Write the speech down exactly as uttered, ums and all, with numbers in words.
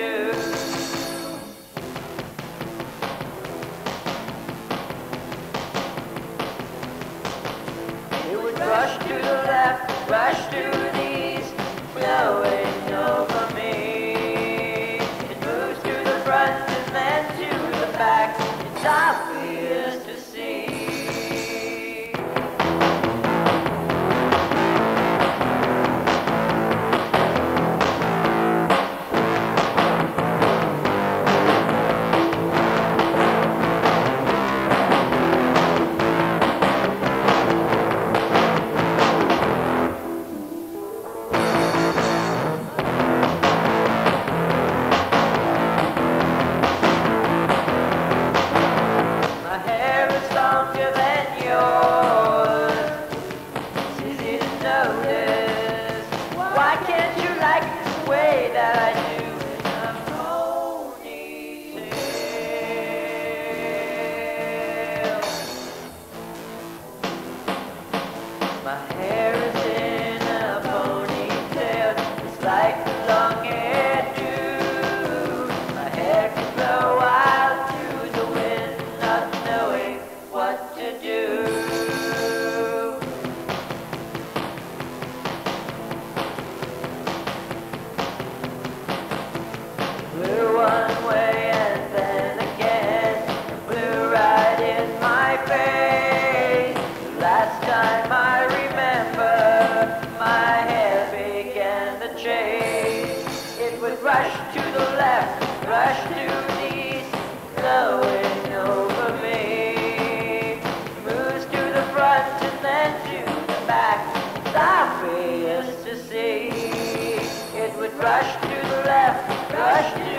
do. It would rush to the left, rush to the east, flowing over me. It moves to the front and then to the back. It's obvious to see. Longer than yours. It's easy to notice. Why can't you like it the way that I do? In a ponytail. My hair is in a ponytail. It's like the long-haired do. My hair can blow wild through the wind, not knowing what to do. Blew one way and then again, blew right in my face. The last time I remember, my hair began to change. It would rush to the left, rush to the east, blowing over me. And then to the back, it's obvious to see. It would rush to the left, rush to